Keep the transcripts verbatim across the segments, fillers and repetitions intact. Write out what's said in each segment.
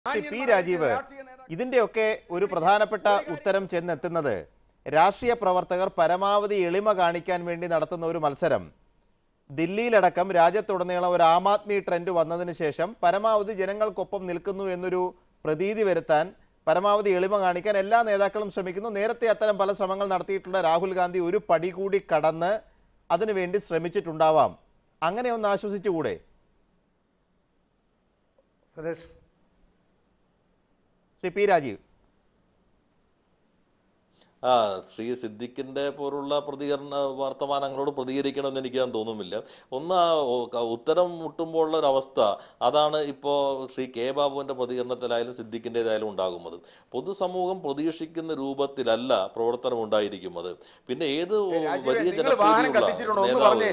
Shri P Rajeev, ഇതിൻ്റെയൊക്കെ ഒരു പ്രധാനപ്പെട്ട ഉത്തരം ചെന്നെത്തുന്നത് രാഷ്ട്രീയ പ്രവർത്തകർ പരമാവധി എളിമ കാണിക്കാൻ വേണ്ടി നടത്തുന്ന ഒരു മത്സരം ദില്ലിയിലടക്കം രാജ്യത്തുടനീളം ഒരു ആം ആദ്മി ട്രെൻഡ് വന്നതിന് ശേഷം പരമാവധി ജനങ്ങൾക്കൊപ്പം നിൽക്കുന്നു എന്നൊരു പ്രതീതി വരുത്താൻ പരമാവധി എളിമ കാണിക്കാൻ എല്ലാ നേതാക്കളും ശ്രമിക്കുന്നു. നേരത്തെ അത്തരം പല ശ്രമങ്ങൾ നടത്തിയിട്ടുള്ള രാഹുൽ ഗാന്ധി ഒരു പടി കൂടി കടന്ന് അതിനുവേണ്ടി ശ്രമിച്ചിട്ടുണ്ടാവാം. അങ്ങനെ ഒന്ന് ആശ്വസിച്ചുകൂടെ? സുരേഷ് ശ്രീ പി രാജീവ്. ആ ശ്രീ സിദ്ദിഖിന്റെ പോലുള്ള പ്രതികരണ വർത്തമാനങ്ങളോട് പ്രതികരിക്കണമെന്ന് എനിക്ക് ഞാൻ തോന്നുന്നില്ല. ഒന്ന് ഉത്തരം മുട്ടുമ്പോഴുള്ള ഒരു അവസ്ഥ അതാണ് ഇപ്പോ ശ്രീ കെ ബാബുവിന്റെ പ്രതികരണത്തിലായാലും സിദ്ദിഖിന്റേതായാലും ഉണ്ടാകുന്നത്. പൊതുസമൂഹം പ്രതീക്ഷിക്കുന്ന രൂപത്തിലല്ല പ്രവർത്തനം ഉണ്ടായിരിക്കുന്നത്. പിന്നെ ഏത് വലിയ ജനപ്രീതിയുള്ള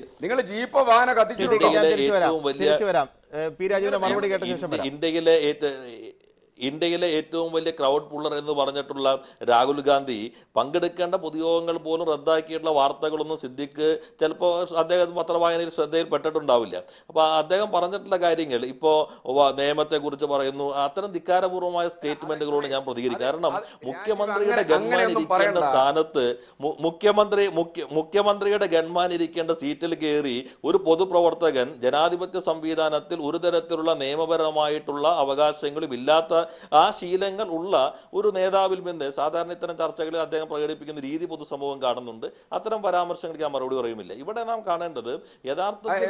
ഇന്ത്യയിലെ ഇന്ത്യയിലെ ഇന്ത്യയിലെ ഏറ്റവും വലിയ ക്രൗഡ് പുള്ളർ എന്ന് പറഞ്ഞിട്ടുള്ള രാഹുൽ ഗാന്ധി പങ്കെടുക്കേണ്ട പൊതുയോഗങ്ങൾ പോലും റദ്ദാക്കിയിട്ടുള്ള വാർത്തകളൊന്നും സിദ്ദിഖ് ചിലപ്പോൾ അദ്ദേഹം പത്രവായനയിൽ ശ്രദ്ധയിൽപ്പെട്ടിട്ടുണ്ടാവില്ല. അപ്പൊ അദ്ദേഹം പറഞ്ഞിട്ടുള്ള കാര്യങ്ങൾ ഇപ്പോ നിയമത്തെ കുറിച്ച് പറയുന്നു. അത്തരം ധിക്കാരപൂർവമായ സ്റ്റേറ്റ്മെന്റുകളോട് ഞാൻ പ്രതികരിക്കും. കാരണം മുഖ്യമന്ത്രിയുടെ ഗൺമാൻ ഇരിക്കേണ്ട സ്ഥാനത്ത് മുഖ്യമന്ത്രി മുഖ്യ മുഖ്യമന്ത്രിയുടെ ഗൺമാൻ ഇരിക്കേണ്ട സീറ്റിൽ കയറി ഒരു പൊതുപ്രവർത്തകൻ ജനാധിപത്യ സംവിധാനത്തിൽ ഒരു തരത്തിലുള്ള നിയമപരമായിട്ടുള്ള അവകാശങ്ങളും ഇല്ലാത്ത ആ ശീലങ്ങൾ ഉള്ള ഒരു നേതാവിൽ നിന്ന് സാധാരണ ഇത്തരം ചർച്ചകളിൽ അദ്ദേഹം പ്രകടിപ്പിക്കുന്ന രീതി പൊതുസമൂഹം കാണുന്നുണ്ട്. അത്തരം പരാമർശങ്ങൾക്ക് ഞാൻ മറുപടി പറയുമില്ല. ഇവിടെ നാം കാണേണ്ടത് യഥാർത്ഥത്തിൽ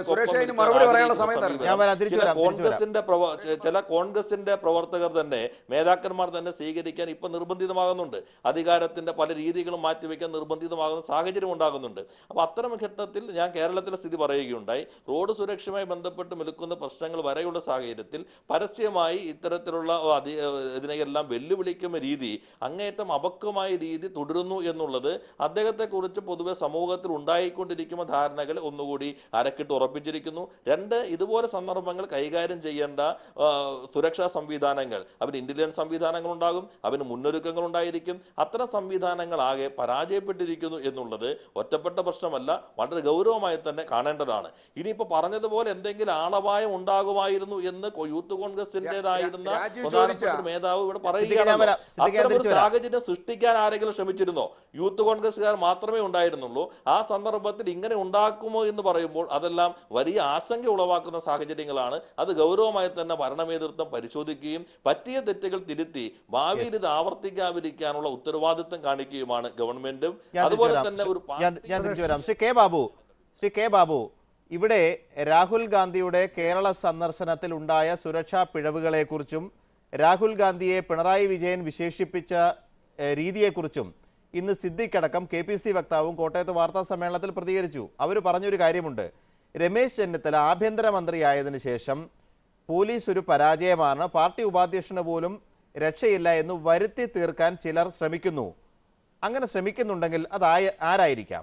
കോൺഗ്രസിന്റെ ചില കോൺഗ്രസിന്റെ പ്രവർത്തകർ തന്നെ നേതാക്കന്മാർ തന്നെ സ്വീകരിക്കാൻ ഇപ്പൊ നിർബന്ധിതമാകുന്നുണ്ട്. അധികാരത്തിന്റെ പല രീതികളും മാറ്റിവെക്കാൻ നിർബന്ധിതമാകുന്ന സാഹചര്യം ഉണ്ടാകുന്നുണ്ട്. അപ്പൊ അത്തരം ഘട്ടത്തിൽ ഞാൻ കേരളത്തിലെ സ്ഥിതി പറയുകയുണ്ടായി. റോഡ് സുരക്ഷയുമായി ബന്ധപ്പെട്ട് നിൽക്കുന്ന പ്രശ്നങ്ങൾ വരെയുള്ള സാഹചര്യത്തിൽ പരസ്യമായി ഇത്തരത്തിലുള്ള ഇതിനെയെല്ലാം വെല്ലുവിളിക്കുന്ന രീതി, അങ്ങേറ്റം അപക്വമായ രീതി തുടരുന്നു എന്നുള്ളത് അദ്ദേഹത്തെ കുറിച്ച് പൊതുവെ സമൂഹത്തിൽ ഉണ്ടായിക്കൊണ്ടിരിക്കുന്ന ധാരണകൾ ഒന്നുകൂടി അരക്കിട്ട് ഉറപ്പിച്ചിരിക്കുന്നു. രണ്ട്, ഇതുപോലെ സന്ദർഭങ്ങൾ കൈകാര്യം ചെയ്യേണ്ട സുരക്ഷാ സംവിധാനങ്ങൾ, അവന് ഇന്റലിജൻസ് സംവിധാനങ്ങൾ ഉണ്ടാകും, അവന് മുന്നൊരുക്കങ്ങൾ ഉണ്ടായിരിക്കും. അത്തരം സംവിധാനങ്ങൾ ആകെ പരാജയപ്പെട്ടിരിക്കുന്നു എന്നുള്ളത് ഒറ്റപ്പെട്ട പ്രശ്നമല്ല, വളരെ ഗൗരവമായി തന്നെ കാണേണ്ടതാണ്. ഇനിയിപ്പോ പറഞ്ഞതുപോലെ എന്തെങ്കിലും ആളപായം ഉണ്ടാകുമായിരുന്നു എന്ന് യൂത്ത് കോൺഗ്രസിന്റേതായിരുന്ന പ്രധാനപ്പെട്ട മേധാവ് ഇവിടെ പറയുകയാണ്. അത്തരം സാഹചര്യം സൃഷ്ടിക്കാൻ ആരെങ്കിലും ശ്രമിച്ചിരുന്നോ? യൂത്ത് കോൺഗ്രസ്സുകാർ മാത്രമേ ഉണ്ടായിരുന്നുള്ളൂ. ആ സന്ദർഭത്തിൽ ഇങ്ങനെ ഉണ്ടാക്കുമോ എന്ന് പറയുമ്പോൾ അതെല്ലാം വലിയ ആശങ്ക ഉളവാക്കുന്ന സാഹചര്യങ്ങളാണ്. അത് ഗൗരവമായി തന്നെ ഭരണനേതൃത്വം പരിശോധിക്കുകയും പറ്റിയ തെറ്റുകൾ തിരുത്തി ഭാവിയിൽ ഇത് ആവർത്തിക്കാതിരിക്കാനുള്ള ഉത്തരവാദിത്വം കാണിക്കുകയുമാണ് ഗവൺമെന്റും. അതുപോലെ തന്നെ ഒരു ശ്രീ കെ ബാബു ശ്രീ കെ ബാബു ഇവിടെ രാഹുൽ ഗാന്ധിയുടെ കേരള സന്ദർശനത്തിൽ ഉണ്ടായ സുരക്ഷാ പിഴവുകളെക്കുറിച്ചും രാഹുൽ ഗാന്ധിയെ പിണറായി വിജയൻ വിശേഷിപ്പിച്ച രീതിയെക്കുറിച്ചും ഇന്ന് സിദ്ദിഖ് അടക്കം കെ പി സി വക്താവും കോട്ടയത്ത് വാർത്താ സമ്മേളനത്തിൽ പ്രതികരിച്ചു. അവർ പറഞ്ഞൊരു കാര്യമുണ്ട്. രമേശ് ചെന്നിത്തല ആഭ്യന്തരമന്ത്രിയായതിനു ശേഷം പോലീസ് ഒരു പരാജയമാണ്, പാർട്ടി ഉപാധ്യക്ഷന് പോലും രക്ഷയില്ല എന്ന് വരുത്തി തീർക്കാൻ ചിലർ ശ്രമിക്കുന്നു. അങ്ങനെ ശ്രമിക്കുന്നുണ്ടെങ്കിൽ അത് ആരായിരിക്കാം?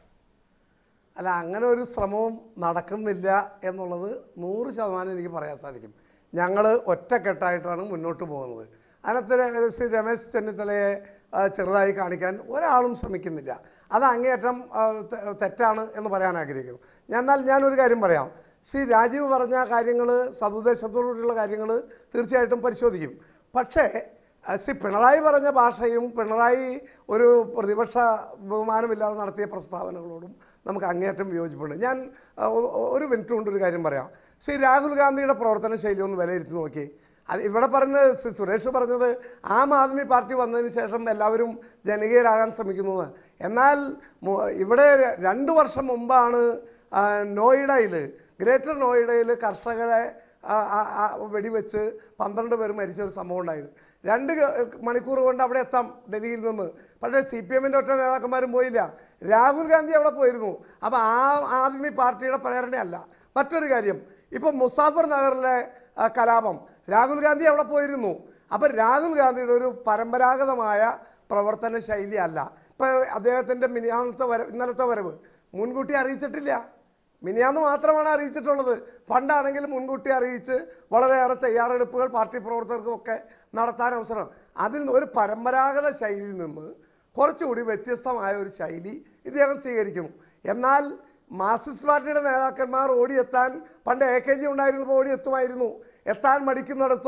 അല്ല, അങ്ങനെ ഒരു ശ്രമവും നടക്കുന്നില്ല എന്നുള്ളത് നൂറ് ശതമാനം എനിക്ക് പറയാൻ സാധിക്കും. ഞങ്ങൾ ഒറ്റക്കെട്ടായിട്ടാണ് മുന്നോട്ട് പോകുന്നത്. അതിനകത്ത് ശ്രീ രമേശ് ചെന്നിത്തലയെ ചെറുതായി കാണിക്കാൻ ഒരാളും ശ്രമിക്കുന്നില്ല. അത് അങ്ങേയറ്റം തെറ്റാണ് എന്ന് പറയാൻ ആഗ്രഹിക്കുന്നു. ഞാൻ എന്നാൽ ഞാനൊരു കാര്യം പറയാം. ശ്രീ രാജീവ് പറഞ്ഞ കാര്യങ്ങൾ, സതുദ്ദേശത്തോടുള്ള കാര്യങ്ങൾ തീർച്ചയായിട്ടും പരിശോധിക്കും. പക്ഷേ ശ്രീ പിണറായി പറഞ്ഞ ഭാഷയും പിണറായി ഒരു പ്രതിപക്ഷ ബഹുമാനമില്ലാതെ നടത്തിയ പ്രസ്താവനകളോടും നമുക്ക് അങ്ങേയറ്റം വിയോജിപ്പുണ്ട്. ഞാൻ ഒരു മിനിറ്റ് കൊണ്ടൊരു കാര്യം പറയാം. ശ്രീ രാഹുൽ ഗാന്ധിയുടെ പ്രവർത്തന ശൈലി ഒന്ന് വിലയിരുത്തി നോക്കി. അത് ഇവിടെ പറഞ്ഞത് ശ്രീ സുരേഷ് പറഞ്ഞത് ആം ആദ്മി പാർട്ടി വന്നതിന് ശേഷം എല്ലാവരും ജനകീയരാകാൻ ശ്രമിക്കുന്നത്. എന്നാൽ ഇവിടെ രണ്ട് വർഷം മുമ്പാണ് നോയിഡയിൽ, ഗ്രേറ്റർ നോയിഡയിൽ കർഷകരെ വെടിവെച്ച് പന്ത്രണ്ട് പേർ മരിച്ച ഒരു സംഭവം ഉണ്ടായത്. രണ്ട് മണിക്കൂർ കൊണ്ട് അവിടെ എത്താം ഡൽഹിയിൽ നിന്ന്. പക്ഷേ സി പി എമ്മിൻ്റെ ഒറ്റ നേതാക്കന്മാരും പോയില്ല. രാഹുൽ ഗാന്ധി അവിടെ പോയിരുന്നു. അപ്പോൾ ആ ആദ്മി പാർട്ടിയുടെ പ്രേരണയല്ല. മറ്റൊരു കാര്യം, ഇപ്പോൾ മുസാഫർ നഗറിലെ കലാപം, രാഹുൽ ഗാന്ധി അവിടെ പോയിരുന്നു. അപ്പോൾ രാഹുൽ ഗാന്ധിയുടെ ഒരു പരമ്പരാഗതമായ പ്രവർത്തന ശൈലി അല്ല. ഇപ്പോൾ അദ്ദേഹത്തിൻ്റെ മിനിയാന്നത്തെ വരവ്, ഇന്നലത്തെ വരവ് മുൻകൂട്ടി അറിയിച്ചിട്ടില്ല. മിനിയാന്ന് മാത്രമാണ് അറിയിച്ചിട്ടുള്ളത്. പണ്ടാണെങ്കിൽ മുൻകൂട്ടി അറിയിച്ച് വളരെയേറെ തയ്യാറെടുപ്പുകൾ പാർട്ടി പ്രവർത്തകർക്കുമൊക്കെ നടത്താൻ അവസരം. അതിൽ ഒരു പരമ്പരാഗത ശൈലിയിൽ നിന്ന് കുറച്ചുകൂടി വ്യത്യസ്തമായ ഒരു ശൈലി ഇദ്ദേഹം സ്വീകരിക്കുന്നു. എന്നാൽ മാർക്സിസ്റ്റ് പാർട്ടിയുടെ നേതാക്കന്മാർ ഓടിയെത്താൻ പണ്ട് എ കെ ജി ഉണ്ടായിരുന്നപ്പോൾ ഓടിയെത്തുമായിരുന്നു. എത്താൻ മടിക്കുന്നിടത്തും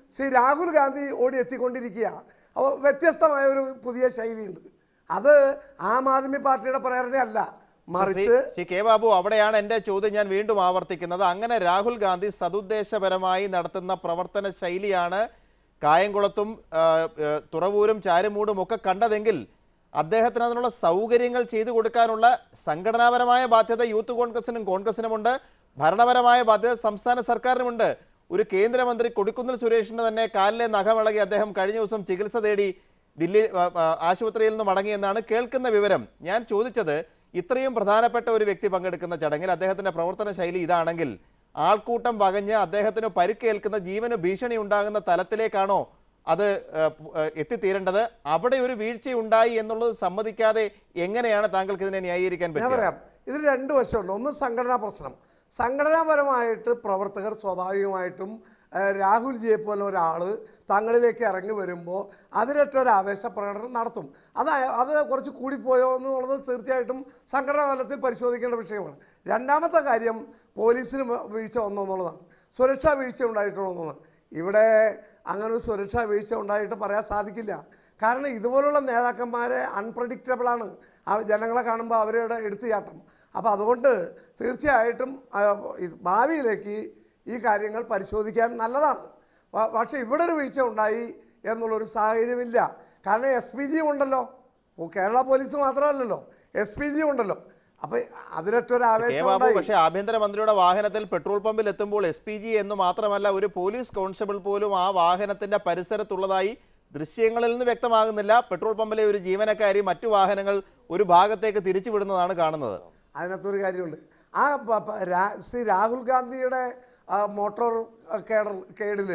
ശ്രീ രാഹുൽ ഗാന്ധി ഓടി എത്തിക്കൊണ്ടിരിക്കുക. അപ്പോൾ വ്യത്യസ്തമായ ഒരു പുതിയ ശൈലിയുണ്ട്. അത് ആം ആദ്മി പാർട്ടിയുടെ പ്രേരണ അല്ല, മറിച്ച് ശ്രീ കെ ബാബു, അവിടെയാണ് എൻ്റെ ചോദ്യം ഞാൻ വീണ്ടും ആവർത്തിക്കുന്നത്. അങ്ങനെ രാഹുൽ ഗാന്ധി സതുദ്ദേശപരമായി നടത്തുന്ന പ്രവർത്തന ശൈലിയാണ് കായംകുളത്തും തുറവൂരും ചാരുമൂടും ഒക്കെ കണ്ടതെങ്കിൽ അദ്ദേഹത്തിന് അതിനുള്ള സൗകര്യങ്ങൾ ചെയ്തു കൊടുക്കാനുള്ള സംഘടനാപരമായ ബാധ്യത യൂത്ത് കോൺഗ്രസിനും കോൺഗ്രസിനുമുണ്ട്, ഭരണപരമായ ബാധ്യത സംസ്ഥാന സർക്കാരിനുമുണ്ട്. ഒരു കേന്ദ്രമന്ത്രി കൊടിക്കുന്നിൽ സുരേഷിന് തന്നെ കാലിലെ നഖമിളകി അദ്ദേഹം കഴിഞ്ഞ ദിവസം ചികിത്സ തേടി ദില്ലി ആശുപത്രിയിൽ നിന്ന് മടങ്ങിയെന്നാണ് കേൾക്കുന്ന വിവരം. ഞാൻ ചോദിച്ചത്, ഇത്രയും പ്രധാനപ്പെട്ട ഒരു വ്യക്തി പങ്കെടുക്കുന്ന ചടങ്ങിൽ അദ്ദേഹത്തിന്റെ പ്രവർത്തന ശൈലി ഇതാണെങ്കിൽ ആൾക്കൂട്ടം വകഞ്ഞ് അദ്ദേഹത്തിന് പരിക്കേൽക്കുന്ന ജീവന് ഭീഷണി ഉണ്ടാകുന്ന തലത്തിലേക്കാണോ അത് എത്തിത്തീരേണ്ടത്? അവിടെ ഒരു വീഴ്ചയുണ്ടായി എന്നുള്ളത് സമ്മതിക്കാതെ എങ്ങനെയാണ് താങ്കൾക്ക് ഇതിനെ ന്യായീകരിക്കാൻ പറ്റുക? ഞാൻ പറയാം, ഇതിന് രണ്ട് വശമുണ്ട്. ഒന്ന് സംഘടനാ പ്രശ്നം. സംഘടനാപരമായിട്ട് പ്രവർത്തകർ സ്വാഭാവികമായിട്ടും രാഹുൽജിയെ പോലെ ഒരാൾ തങ്ങളിലേക്ക് ഇറങ്ങി വരുമ്പോൾ അതിനൊറ്റൊരു ആവേശ പ്രകടനം നടത്തും. അത് അത് കുറച്ച് കൂടിപ്പോയോ എന്നുള്ളത് തീർച്ചയായിട്ടും സംഘടനാ തലത്തിൽ പരിശോധിക്കേണ്ട വിഷയമാണ്. രണ്ടാമത്തെ കാര്യം, പോലീസിന് വീഴ്ച വന്നു എന്നുള്ളതാണ്. സുരക്ഷാ വീഴ്ച ഉണ്ടായിട്ടുള്ളതാണ്. ഇവിടെ അങ്ങനെ ഒരു സുരക്ഷാ വീഴ്ച ഉണ്ടായിട്ട് പറയാൻ സാധിക്കില്ല. കാരണം ഇതുപോലുള്ള നേതാക്കന്മാരെ അൺപ്രഡിക്റ്റബിളാണ്. ആ ജനങ്ങളെ കാണുമ്പോൾ അവരുടെ എടുത്തുചാട്ടം. അപ്പോൾ അതുകൊണ്ട് തീർച്ചയായിട്ടും ഭാവിയിലേക്ക് ഈ കാര്യങ്ങൾ പരിശോധിക്കാൻ നല്ലതാണ്. പക്ഷേ ഇവിടെ ഒരു വീഴ്ച ഉണ്ടായി എന്നുള്ളൊരു സാഹചര്യമില്ല. കാരണം എസ് പി ജി ഉണ്ടല്ലോ, കേരള പോലീസ് മാത്രമല്ലല്ലോ, എസ് പി ജി ഉണ്ടല്ലോ. അപ്പൊ അതിനൊറ്റൊരു ആവേശം. പക്ഷേ ആഭ്യന്തരമന്ത്രിയുടെ വാഹനത്തിൽ പെട്രോൾ പമ്പിൽ എത്തുമ്പോൾ എസ് പി ജി എന്ന് മാത്രമല്ല ഒരു പോലീസ് കോൺസ്റ്റബിൾ പോലും ആ വാഹനത്തിന്റെ പരിസരത്തുള്ളതായി ദൃശ്യങ്ങളിൽ നിന്ന് വ്യക്തമാകുന്നില്ല. പെട്രോൾ പമ്പിലെ ഒരു ജീവനക്കാരി മറ്റു വാഹനങ്ങൾ ഒരു ഭാഗത്തേക്ക് തിരിച്ചുവിടുന്നതാണ് കാണുന്നത്. അതിനകത്തൊരു കാര്യമുണ്ട്. ആ ശ്രീ രാഹുൽ ഗാന്ധിയുടെ മോട്ടോർ കേഡർ കേടിൽ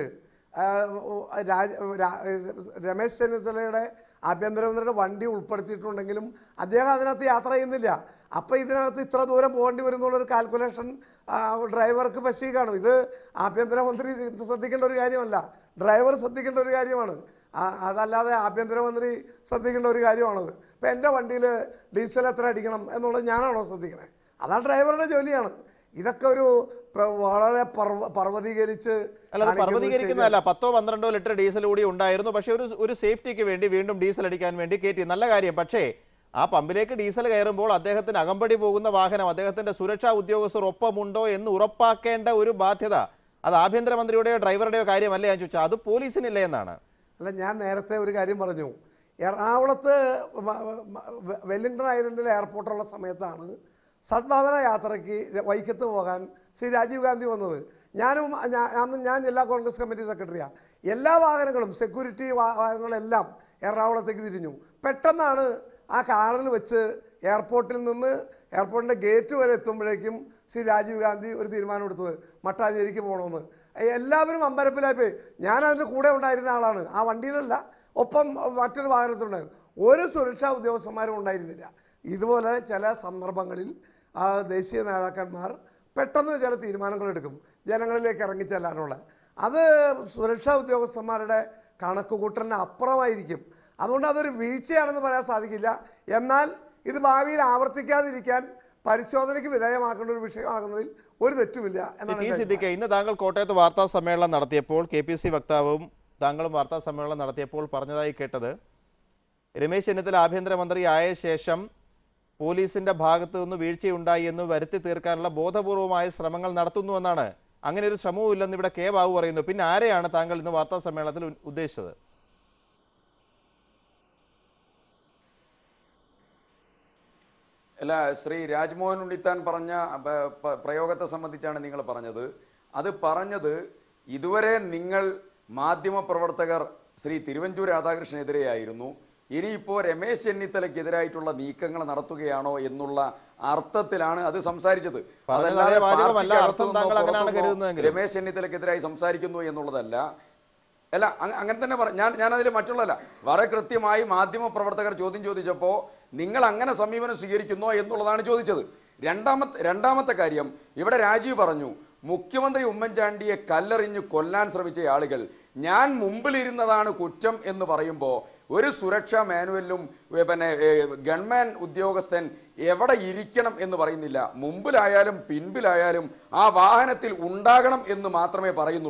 രമേശ് ചെന്നിത്തലയുടെ ആഭ്യന്തരമന്ത്രിയുടെ വണ്ടി ഉൾപ്പെടുത്തിയിട്ടുണ്ടെങ്കിലും അദ്ദേഹം അതിനകത്ത് യാത്ര ചെയ്യുന്നില്ല. അപ്പോൾ ഇതിനകത്ത് ഇത്ര ദൂരം പോകേണ്ടി വരും എന്നുള്ളൊരു കാൽക്കുലേഷൻ ഡ്രൈവർക്ക് പശി കാണും. ഇത് ആഭ്യന്തരമന്ത്രി ശ്രദ്ധിക്കേണ്ട ഒരു കാര്യമല്ല, ഡ്രൈവർ ശ്രദ്ധിക്കേണ്ട ഒരു കാര്യമാണ്. അതല്ലാതെ ആഭ്യന്തരമന്ത്രി ശ്രദ്ധിക്കേണ്ട ഒരു കാര്യമാണത്. ഇപ്പം എൻ്റെ വണ്ടിയിൽ ഡീസൽ എത്ര അടിക്കണം എന്നുള്ളത് ഞാനാണോ ശ്രദ്ധിക്കണേ? അതാ ഡ്രൈവറുടെ ജോലിയാണ്. ഇതൊക്കെ ഒരു വളരെ പർവ്വതീകരിച്ച് അല്ലാതെ പർവ്വതീകരിക്കുന്നതല്ല. പത്തോ പന്ത്രണ്ടോ ലിറ്റർ ഡീസൽ കൂടി ഉണ്ടായിരുന്നു. പക്ഷേ ഒരു ഒരു സേഫ്റ്റിക്ക് വേണ്ടി വീണ്ടും ഡീസൽ അടിക്കാൻ വേണ്ടി കയറ്റി, നല്ല കാര്യം. പക്ഷേ ആ പമ്പിലേക്ക് ഡീസൽ കയറുമ്പോൾ അദ്ദേഹത്തിന് അകമ്പടി പോകുന്ന വാഹനം അദ്ദേഹത്തിന്റെ സുരക്ഷാ ഉദ്യോഗസ്ഥർ ഒപ്പമുണ്ടോ എന്ന് ഉറപ്പാക്കേണ്ട ഒരു ബാധ്യത അത് ആഭ്യന്തരമന്ത്രിയുടെയോ ഡ്രൈവറുടെയോ കാര്യമല്ല ഞാൻ ചോദിച്ചാൽ, അത് പോലീസിനില്ല എന്നാണ്. അല്ല, ഞാൻ നേരത്തെ ഒരു കാര്യം പറഞ്ഞു. എറണാകുളത്ത് വെല്ലിംഗ്ടൺ ഐലൻഡിലെ എയർപോർട്ടുള്ള സമയത്താണ് സദ്ഭാവന യാത്രയ്ക്ക് വൈക്കത്ത് പോകാൻ ശ്രീ രാജീവ് ഗാന്ധി വന്നത്. ഞാനും അന്ന് ഞാൻ ജില്ലാ കോൺഗ്രസ് കമ്മിറ്റി സെക്രട്ടറിയാണ്. എല്ലാ വാഹനങ്ങളും സെക്യൂരിറ്റി വാഹനങ്ങളെല്ലാം എറണാകുളത്തേക്ക് തിരിഞ്ഞു. പെട്ടെന്നാണ് ആ കാറിൽ വെച്ച് എയർപോർട്ടിൽ നിന്ന് എയർപോർട്ടിൻ്റെ ഗേറ്റ് വരെ എത്തുമ്പോഴേക്കും ശ്രീ രാജീവ് ഗാന്ധി ഒരു തീരുമാനമെടുത്തത് മട്ടാഞ്ചേരിക്ക് പോകണമെന്ന്. എല്ലാവരും അമ്പരപ്പിലായി പോയി. ഞാൻ അതിൻ്റെ കൂടെ ഉണ്ടായിരുന്ന ആളാണ്, ആ വണ്ടിയിലല്ല, ഒപ്പം മറ്റൊരു വാഹനത്തിലുണ്ടായിരുന്നു. ഒരു സുരക്ഷാ ഉദ്യോഗസ്ഥന്മാരും ഉണ്ടായിരുന്നില്ല. ഇതുപോലെ ചില സന്ദർഭങ്ങളിൽ ദേശീയ നേതാക്കന്മാർ പെട്ടെന്ന് ചില തീരുമാനങ്ങൾ എടുക്കും ജനങ്ങളിലേക്ക് ഇറങ്ങിച്ചെല്ലാനുള്ള. അത് സുരക്ഷാ ഉദ്യോഗസ്ഥന്മാരുടെ കണക്കുകൂട്ടലിന് അപ്പുറമായിരിക്കും. അതുകൊണ്ട് അതൊരു വീഴ്ചയാണെന്ന് പറയാൻ സാധിക്കില്ല. എന്നാൽ ഇത് ഭാവിയിൽ ആവർത്തിക്കാതിരിക്കാൻ പരിശോധനയ്ക്ക് വിധേയമാക്കേണ്ട ഒരു വിഷയമാകുന്നതിൽ ഒരു തെറ്റുമില്ല എന്നാണ്. സിദ്ദിഖ്, ഇന്ന് താങ്കൾ കോട്ടയത്ത് വാർത്താ സമ്മേളനം നടത്തിയപ്പോൾ കെ പി സി വക്താവും താങ്കളും വാർത്താ സമ്മേളനം നടത്തിയപ്പോൾ പറഞ്ഞതായി കേട്ടത്, രമേശ് ചെന്നിത്തല ആഭ്യന്തരമന്ത്രി ആയ ശേഷം പോലീസിന്റെ ഭാഗത്തു നിന്ന് വീഴ്ചയുണ്ടായി എന്ന് വരുത്തി തീർക്കാനുള്ള ബോധപൂർവമായ ശ്രമങ്ങൾ നടത്തുന്നുവെന്നാണ്. അങ്ങനെ ഒരു ശ്രമവും ഇല്ലെന്ന് ഇവിടെ കെ ബാബു പറയുന്നു. പിന്നെ ആരെയാണ് താങ്കൾ ഇന്ന് വാർത്താ സമ്മേളനത്തിൽ ഉദ്ദേശിച്ചത്? അല്ല, ശ്രീ രാജ്മോഹൻ ഉണ്ണിത്താൻ പറഞ്ഞ പ്രയോഗത്തെ സംബന്ധിച്ചാണ് നിങ്ങൾ പറഞ്ഞത്. അത് പറഞ്ഞത് ഇതുവരെ നിങ്ങൾ മാധ്യമപ്രവർത്തകർ ശ്രീ തിരുവഞ്ചൂർ രാധാകൃഷ്ണനെതിരെയായിരുന്നു, ഇനിയിപ്പോൾ രമേശ് ചെന്നിത്തലയ്ക്കെതിരായിട്ടുള്ള നീക്കങ്ങൾ നടത്തുകയാണോ എന്നുള്ള അർത്ഥത്തിലാണ് അത് സംസാരിച്ചത്. അതല്ലാതെ രമേശ് ചെന്നിത്തലയ്ക്കെതിരായി സംസാരിക്കുന്നു എന്നുള്ളതല്ല. അല്ല, അങ്ങനെ തന്നെ ഞാൻ ഞാനതിൽ മറ്റുള്ളതല്ല, വളരെ കൃത്യമായി മാധ്യമപ്രവർത്തകർ ചോദ്യം ചോദിച്ചപ്പോൾ നിങ്ങൾ അങ്ങനെ സമീപനം സ്വീകരിക്കുന്നോ എന്നുള്ളതാണ് ചോദിച്ചത്. രണ്ടാമത്തെ രണ്ടാമത്തെ കാര്യം, ഇവിടെ രാജീവ് പറഞ്ഞു മുഖ്യമന്ത്രി ഉമ്മൻചാണ്ടിയെ കല്ലെറിഞ്ഞ് കൊല്ലാൻ ശ്രമിച്ച ആളുകൾ ഞാൻ മുമ്പിലിരുന്നതാണ് കുറ്റം എന്ന് പറയുമ്പോൾ ഒരു സുരക്ഷാ മാനുവലിലും പിന്നെ ഗവൺമെൻ ഉദ്യോഗസ്ഥൻ എവിടെ ഇരിക്കണം എന്ന് പറയുന്നില്ല. മുമ്പിലായാലും പിൻപിലായാലും ആ വാഹനത്തിൽ ഉണ്ടാകണം എന്ന് മാത്രമേ പറയുന്നുള്ളൂ.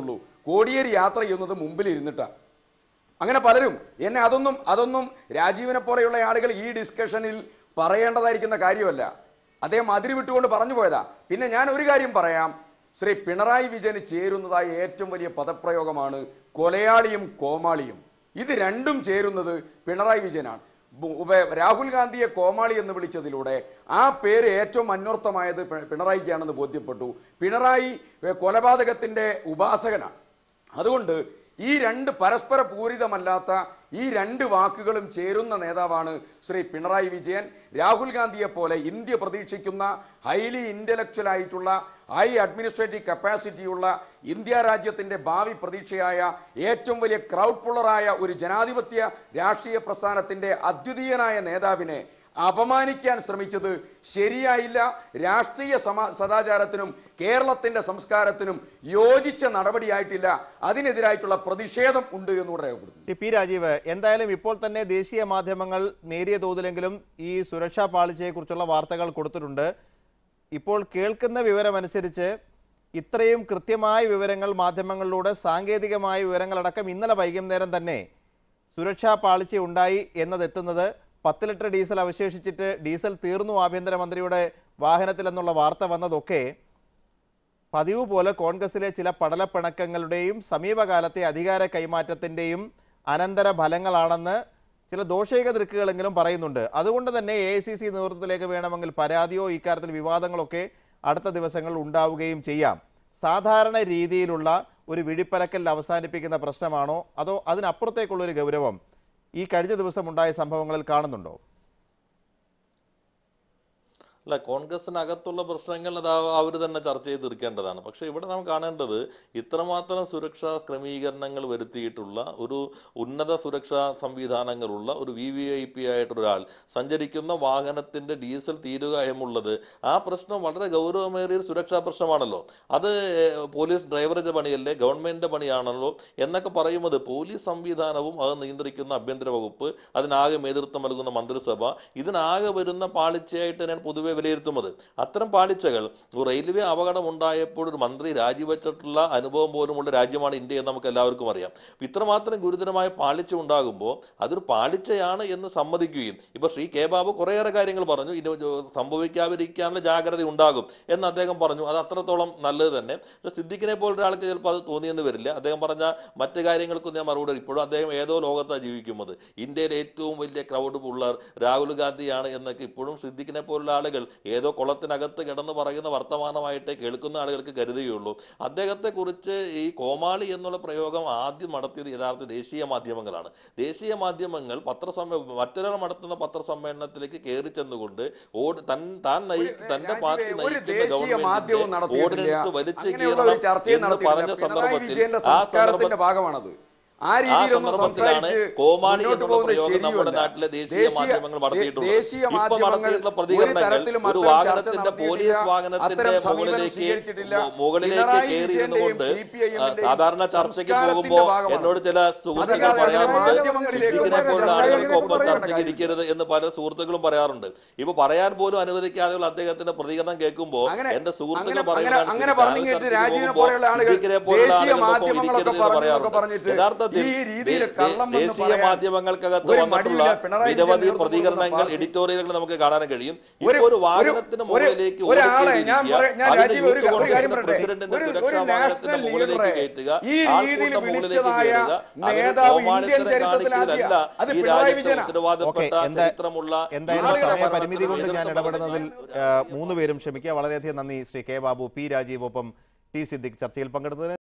കോടിയേരി യാത്ര ചെയ്യുന്നത് മുമ്പിൽ ഇരുന്നിട്ടാണ്. അങ്ങനെ പലരും എന്നെ അതൊന്നും അതൊന്നും രാജീവിനെ പോലെയുള്ള ആളുകൾ ഈ ഡിസ്കഷനിൽ പറയേണ്ടതായിരിക്കുന്ന കാര്യമല്ല. അദ്ദേഹം അതിര് വിട്ടുകൊണ്ട് പറഞ്ഞു പോയതാ. പിന്നെ ഞാൻ ഒരു കാര്യം പറയാം, ശ്രീ പിണറായി വിജയന് ചേരുന്നതായ ഏറ്റവും വലിയ പദപ്രയോഗമാണ് കൊലയാളിയും കോമാളിയും. ഇത് രണ്ടും ചേരുന്നത് പിണറായി വിജയനാണ്. രാഹുൽ ഗാന്ധിയെ കോമാളി എന്ന് വിളിച്ചതിലൂടെ ആ പേര് ഏറ്റവും അന്വർത്ഥമായത് പിണറായിക്കാണെന്ന് ബോധ്യപ്പെട്ടു. പിണറായി കൊലപാതകത്തിന്റെ ഉപാസകനാണ്. അതുകൊണ്ട് ഈ രണ്ട് പരസ്പര പൂരിതമല്ലാത്ത ഈ രണ്ട് വാക്കുകളും ചേരുന്ന നേതാവാണ് ശ്രീ പിണറായി വിജയൻ. രാഹുൽ ഗാന്ധിയെ പോലെ ഇന്ത്യ പ്രതീക്ഷിക്കുന്ന ഹൈലി ഇന്റലക്ച്വൽ ആയിട്ടുള്ള ഹൈ അഡ്മിനിസ്ട്രേറ്റീവ് കപ്പാസിറ്റിയുള്ള ഇന്ത്യ രാജ്യത്തിന്റെ ഭാവി പ്രതീക്ഷയായ ഏറ്റവും വലിയ ക്രൗഡ് പുള്ളറായ ഒരു ജനാധിപത്യ രാഷ്ട്രീയ പ്രസ്ഥാനത്തിന്റെ അദ്വിതീയനായ നേതാവിനെ അപമാനിക്കാൻ ശ്രമിച്ചത് ശരിയായില്ല. രാഷ്ട്രീയ സമ സദാചാരത്തിനും കേരളത്തിന്റെ സംസ്കാരത്തിനും യോജിച്ച നടപടിയായിട്ടില്ല. അതിനെതിരായിട്ടുള്ള പ്രതിഷേധം ഉണ്ട് എന്നുകൂടെ രേഖപ്പെടുത്തുന്നു. പി രാജീവ്, എന്തായാലും ഇപ്പോൾ തന്നെ ദേശീയ മാധ്യമങ്ങൾ നേരിയ തോതിലെങ്കിലും ഈ സുരക്ഷാ പാളിച്ചയെക്കുറിച്ചുള്ള വാർത്തകൾ കൊടുത്തിട്ടുണ്ട്. ഇപ്പോൾ കേൾക്കുന്ന വിവരമനുസരിച്ച് ഇത്രയും കൃത്യമായ വിവരങ്ങൾ മാധ്യമങ്ങളിലൂടെ സാങ്കേതികമായ വിവരങ്ങളടക്കം ഇന്നലെ വൈകുന്നേരം തന്നെ സുരക്ഷാ പാളിച്ച ഉണ്ടായി എന്നതെത്തുന്നത് പത്ത് ലിറ്റർ ഡീസൽ അവശേഷിച്ചിട്ട് ഡീസൽ തീർന്നു ആഭ്യന്തരമന്ത്രിയുടെ വാഹനത്തിൽ എന്നുള്ള വാർത്ത വന്നതൊക്കെ പതിവ് പോലെ കോൺഗ്രസിലെ ചില പടലപ്പിണക്കങ്ങളുടെയും സമീപകാലത്തെ അധികാര കൈമാറ്റത്തിൻ്റെയും അനന്തര ഫലങ്ങളാണെന്ന് ചില ദോഷൈക ദൃക്കുകളെങ്കിലും പറയുന്നുണ്ട്. അതുകൊണ്ട് തന്നെ എ ഐ സി സി നേതൃത്വത്തിലേക്ക് വേണമെങ്കിൽ പരാതിയോ ഇക്കാര്യത്തിൽ വിവാദങ്ങളൊക്കെ അടുത്ത ദിവസങ്ങളിൽ ഉണ്ടാവുകയും ചെയ്യാം. സാധാരണ രീതിയിലുള്ള ഒരു വിഴിപ്പലക്കൽ അവസാനിപ്പിക്കുന്ന പ്രശ്നമാണോ അതോ അതിനപ്പുറത്തേക്കുള്ളൊരു ഗൗരവം ഈ കഴിഞ്ഞ ദിവസം ഉണ്ടായ സംഭവങ്ങളിൽ കാണുന്നുണ്ടോ? അല്ല, കോൺഗ്രസിനകത്തുള്ള പ്രശ്നങ്ങൾ അത് അവർ തന്നെ ചർച്ച ചെയ്ത് തീർക്കേണ്ടതാണ്. പക്ഷെ ഇവിടെ നാം കാണേണ്ടത് ഇത്രമാത്രം സുരക്ഷാ ക്രമീകരണങ്ങൾ വരുത്തിയിട്ടുള്ള ഒരു ഉന്നത സുരക്ഷാ സംവിധാനങ്ങളുള്ള ഒരു വി വി ഐ പി ആയിട്ട് ഒരാൾ സഞ്ചരിക്കുന്ന വാഹനത്തിന്റെ ഡീസൽ തീരുക എന്നുള്ളത് ആ പ്രശ്നം വളരെ ഗൗരവമേറിയ ഒരു സുരക്ഷാ പ്രശ്നമാണല്ലോ. അത് പോലീസ് ഡ്രൈവറുടെ പണിയല്ലേ, ഗവൺമെന്റിന്റെ പണിയാണല്ലോ എന്നൊക്കെ പറയുന്നത് പോലീസ് സംവിധാനവും അത് നിയന്ത്രിക്കുന്ന ആഭ്യന്തര വകുപ്പ്, അതിനാകെ നേതൃത്വം നൽകുന്ന മന്ത്രിസഭ, ഇതിനാകെ വരുന്ന പാളിച്ചയായിട്ട് തന്നെയാണ് പൊതുവെ വിലയിരുത്തുന്നത്. അത്തരം പാളിച്ചകൾ റെയിൽവേ അപകടം ഉണ്ടായപ്പോൾ ഒരു മന്ത്രി രാജിവെച്ചിട്ടുള്ള അനുഭവം പോലുമുള്ള രാജ്യമാണ് ഇന്ത്യ എന്ന് നമുക്ക് എല്ലാവർക്കും അറിയാം. ഇത്രമാത്രം ഗുരുതരമായ പാളിച്ച ഉണ്ടാകുമ്പോൾ അതൊരു പാളിച്ചയാണ് എന്ന് സമ്മതിക്കുകയും ഇപ്പൊ ശ്രീ കെ ബാബു കുറേയേറെ കാര്യങ്ങൾ പറഞ്ഞു, ഇത് സംഭവിക്കാതിരിക്കാനുള്ള ജാഗ്രത ഉണ്ടാകും എന്ന് അദ്ദേഹം പറഞ്ഞു. അത് അത്രത്തോളം നല്ലത് തന്നെ. സിദ്ദിഖിനെ പോലെ ഒരാൾക്ക് ചിലപ്പോൾ അത് തോന്നിയെന്ന് വരില്ല. അദ്ദേഹം പറഞ്ഞ മറ്റു കാര്യങ്ങൾക്കും ഞാൻ മറുപടി. ഇപ്പോഴും അദ്ദേഹം ഏതോ ലോകത്താണ് ജീവിക്കുന്നത്. ഇന്ത്യയിലെ ഏറ്റവും വലിയ ക്രൗഡ് പുള്ളർ രാഹുൽ ഗാന്ധിയാണ് എന്നൊക്കെ ഇപ്പോഴും സിദ്ദിഖിനെ പോലുള്ള ആളുകൾ ഏതോ കുളത്തിനകത്ത് കിടന്ന് പറയുന്ന വർത്തമാനമായിട്ടേ കേൾക്കുന്ന ആളുകൾക്ക് കരുതുകയുള്ളൂ. അദ്ദേഹത്തെ കുറിച്ച് ഈ കോമാളി എന്നുള്ള പ്രയോഗം ആദ്യം നടത്തിയത് യഥാർത്ഥ ദേശീയ മാധ്യമങ്ങളാണ്. ദേശീയ മാധ്യമങ്ങൾ പത്രസമ്മേളനം മറ്റൊരാൾ നടത്തുന്ന പത്രസമ്മേളനത്തിലേക്ക് കയറി ചെന്നുകൊണ്ട് താൻ തന്റെ പാർട്ടി നയിക്കുന്ന ഗവൺമെന്റിന്റെ ഓർഡിനൻസ് വലിച്ചു കീറണം എന്ന് പറഞ്ഞ സന്ദർഭത്തിൽ ആ സന്ദർഭത്തിന്റെ ഭാഗമാണത്. ആ രീതിയിലൊന്നും കോമാളി എന്നുള്ള പ്രയോഗം നമ്മുടെ നാട്ടിലെ ദേശീയ മാധ്യമങ്ങൾ നടത്തിയിട്ടുണ്ട്. ഇപ്പൊ നടത്തിയിട്ടുള്ള പ്രതികരണങ്ങൾ ഒരു വാഹനത്തിന്റെ പോലീസ് വാഹനത്തിന്റെ മുകളിലേക്ക് മുകളിലേക്ക് കയറി ഇരുന്നുകൊണ്ട് സാധാരണ ചർച്ചയ്ക്ക് പോകുമ്പോ എന്നോട് ചില സുഹൃത്തുക്കൾ പറയാറുണ്ട്, ഇതിനെ പോലുള്ള ആളുകൾക്ക് ഒപ്പം ചർച്ചയ്ക്ക് ഇരിക്കരുത് എന്ന് പല സുഹൃത്തുക്കളും പറയാറുണ്ട്. ഇപ്പൊ പറയാൻ പോലും അനുവദിക്കാതെയുള്ള അദ്ദേഹത്തിന്റെ പ്രതികരണം കേൾക്കുമ്പോ എന്റെ സുഹൃത്തുക്കൾ പറയുന്നത് യഥാർത്ഥ ദേശീയ മാധ്യമങ്ങൾക്കകത്ത് വന്നിട്ടുള്ള നിരവധി പ്രതികരണങ്ങൾ എഡിറ്റോറിയലുകൾ നമുക്ക് കാണാൻ കഴിയും. ഇപ്പൊ ഒരു വാഹനത്തിന് മുകളിലേക്ക് പ്രസിഡന്റിന്റെ സുരക്ഷാ വാഹനത്തിന്റെ മുകളിലേക്ക് കയറ്റുക, ആൾക്കൂട്ടം മുകളിലേക്ക് കയറുക, കോമാളിത്തരം കാണിക്കലല്ല ഈ രാജ്യത്തെ ഉത്തരവാദപ്പെട്ട ചരിത്രമുള്ള. എന്തായാലും സമയപരിമിതി കൊണ്ട് ഞാൻ ഇടപെടുന്നതിൽ മൂന്നുപേരും ക്ഷമിക്കുക. വളരെയധികം നന്ദി ശ്രീ കെ ബാബു, പി രാജീവ്, ഒപ്പം ടി സിദ്ദിഖ് ചർച്ചയിൽ പങ്കെടുത്തതിന്.